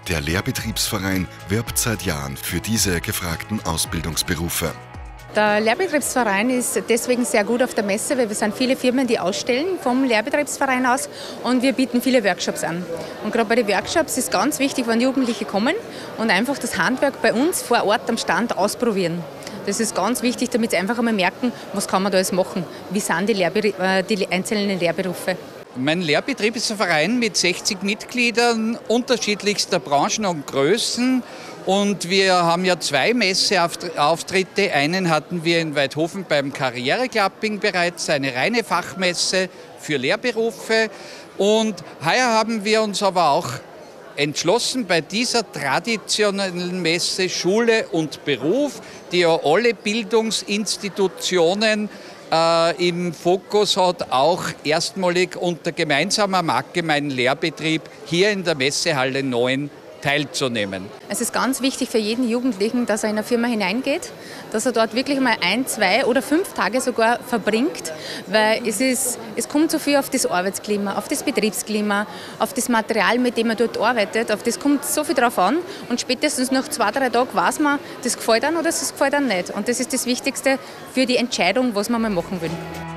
Der Lehrbetriebsverein wirbt seit Jahren für diese gefragten Ausbildungsberufe. Der Lehrbetriebsverein ist deswegen sehr gut auf der Messe, weil wir sind viele Firmen, die ausstellen vom Lehrbetriebsverein aus, und wir bieten viele Workshops an. Und gerade bei den Workshops ist ganz wichtig, wenn Jugendliche kommen und einfach das Handwerk bei uns vor Ort am Stand ausprobieren. Das ist ganz wichtig, damit sie einfach einmal merken, was kann man da alles machen, wie sind die einzelnen Lehrberufe. Mein Lehrbetrieb ist ein Verein mit 60 Mitgliedern unterschiedlichster Branchen und Größen. Und wir haben ja 2 Messeauftritte. Einen hatten wir in Weidhofen beim Karriereclubbing bereits, eine reine Fachmesse für Lehrberufe. Und heuer haben wir uns aber auch entschlossen, bei dieser traditionellen Messe Schule und Beruf, die ja alle Bildungsinstitutionen im Fokus hat, auch erstmalig unter gemeinsamer Marke Mein Lehrbetrieb hier in der Messehalle 9 teilzunehmen. Es ist ganz wichtig für jeden Jugendlichen, dass er in eine Firma hineingeht, dass er dort wirklich mal 1, 2 oder 5 Tage sogar verbringt, weil es kommt so viel auf das Arbeitsklima, auf das Betriebsklima, auf das Material, mit dem man dort arbeitet, auf das kommt so viel drauf an, und spätestens nach 2, 3 Tagen weiß man, das gefällt einem oder das gefällt einem nicht, und das ist das Wichtigste für die Entscheidung, was man mal machen will.